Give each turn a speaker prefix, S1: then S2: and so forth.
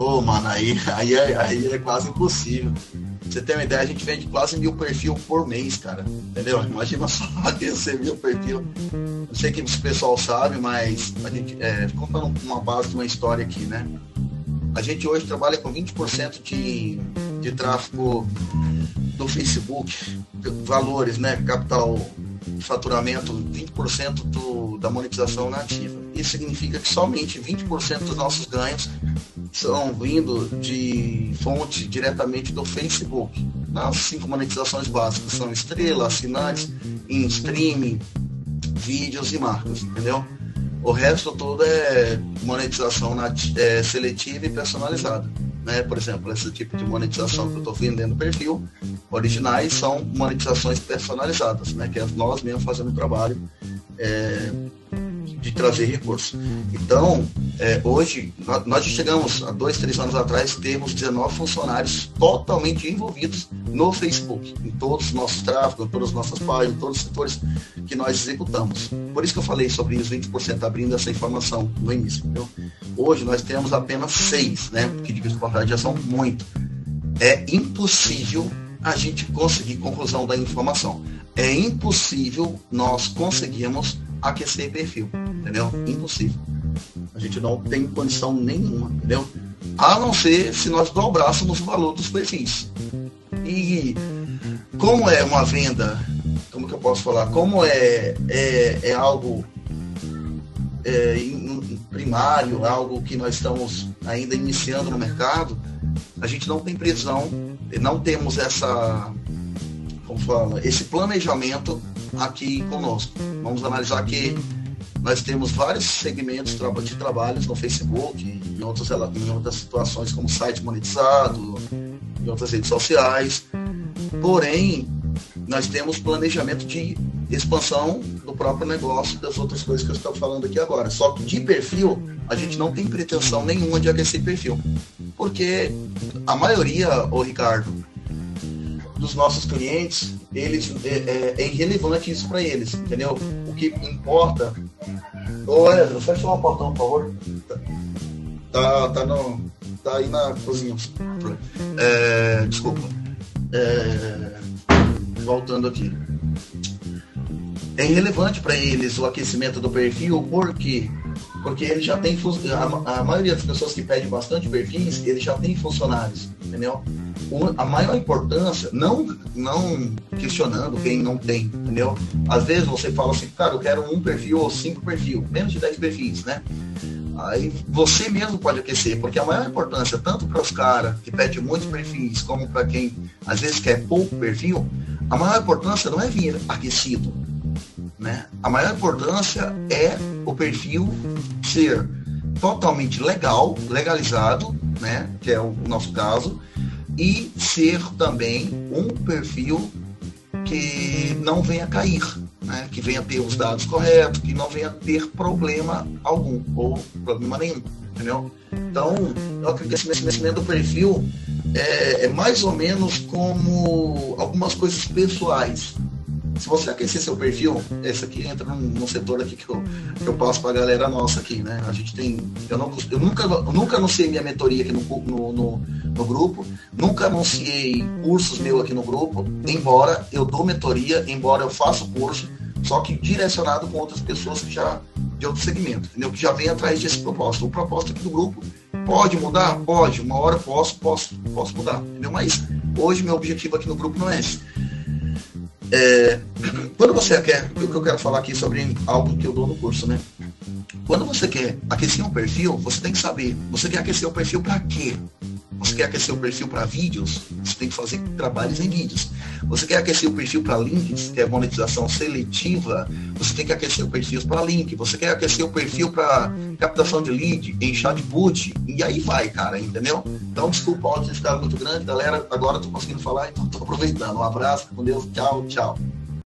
S1: Ô, mano, aí é quase impossível. Pra você ter uma ideia, a gente vende quase 1.000 perfil por mês, cara. Entendeu? Imagina só aquecer 1.000 perfil. Não sei que o pessoal sabe, mas a gente, contando uma base de uma história aqui, né? A gente hoje trabalha com 20% de tráfego do Facebook, valores, né? Capital de faturamento, 20% da monetização nativa. Isso significa que somente 20% dos nossos ganhos são vindo de fonte diretamente do Facebook. As 5 monetizações básicas são estrela, assinantes, em streaming, vídeos e marcas, entendeu? O resto todo é monetização seletiva e personalizada, né? Por exemplo, esse tipo de monetização que eu estou vendendo no perfil, originais são monetizações personalizadas, né? Que é nós mesmos fazendo o trabalho de trazer recursos. Então, hoje, nós já chegamos há 2, 3 anos atrás, temos 19 funcionários totalmente envolvidos no Facebook, em todos os nossos tráfegos, em todas as nossas páginas, em todos os setores que nós executamos. Por isso que eu falei sobre os 20% abrindo essa informação no início. Entendeu? Hoje nós temos apenas 6, né? Que de passagem já são muito. É impossível a gente conseguir conclusão da informação. É impossível nós conseguirmos aquecer perfil, entendeu? Impossível. A gente não tem condição nenhuma, entendeu? A não ser se nós dobrássemos o valor dos perfis. E como é uma venda, como que eu posso falar? Como é algo primário, algo que nós estamos ainda iniciando no mercado, a gente não tem previsão, não temos esse planejamento aqui conosco. Vamos analisar que nós temos vários segmentos de trabalhos no Facebook, em outras situações como site monetizado, em outras redes sociais. Porém, nós temos planejamento de expansão do próprio negócio, das outras coisas que eu estou falando aqui agora. Só que de perfil, a gente não tem pretensão nenhuma de aquecer perfil. Porque a maioria, Ricardo, dos nossos clientes, eles é irrelevante isso para eles, entendeu? O que importa... Ô, Edro, fecha o portão, por favor. Tá aí na cozinha. Desculpa. Voltando aqui. É irrelevante para eles o aquecimento do perfil, por quê? Porque ele já tem... A maioria das pessoas que pedem bastante perfis, ele já tem funcionários, entendeu? A maior importância, não questionando quem não tem, entendeu? Às vezes você fala assim, cara, eu quero 1 perfil ou 5 perfis, menos de 10 perfis, né? Aí você mesmo pode aquecer, porque a maior importância, tanto para os caras que pedem muitos perfis, como para quem às vezes quer pouco perfil, a maior importância não é vir aquecido, né? A maior importância é o perfil ser totalmente legalizado, né? Que é o nosso caso, e ser também um perfil que não venha cair, né? Que venha ter os dados corretos, que não venha ter problema algum, ou problema nenhum, entendeu? Então, eu acredito que esse crescimento do perfil é mais ou menos como algumas coisas pessoaais. Se você aquecer seu perfil, esse aqui entra num setor aqui que eu passo para a galera nossa aqui, né? A gente tem... Eu nunca anunciei minha mentoria aqui no grupo, nunca anunciei cursos meus aqui no grupo, embora eu dou mentoria, embora eu faça curso, só que direcionado com outras pessoas que já de outro segmento, entendeu? Que já vem atrás desse propósito. O propósito aqui do grupo pode mudar? Pode. Uma hora posso mudar, entendeu? Mas hoje meu objetivo aqui no grupo não é esse. Quando você quer, o que eu quero falar aqui sobre algo que eu dou no curso, né? Quando você quer aquecer um perfil, você tem que saber, você quer aquecer o perfil para quê? Você quer aquecer o perfil para vídeos? Você tem que fazer trabalhos em vídeos. Você quer aquecer o perfil para links, que é monetização seletiva? Você tem que aquecer o perfil para link. Você quer aquecer o perfil para captação de lead em chatbot? E aí vai, cara, entendeu? Então, desculpa, o áudio ficar muito grande, galera. Agora eu tô conseguindo falar, então tô aproveitando. Um abraço, com Deus, tchau, tchau.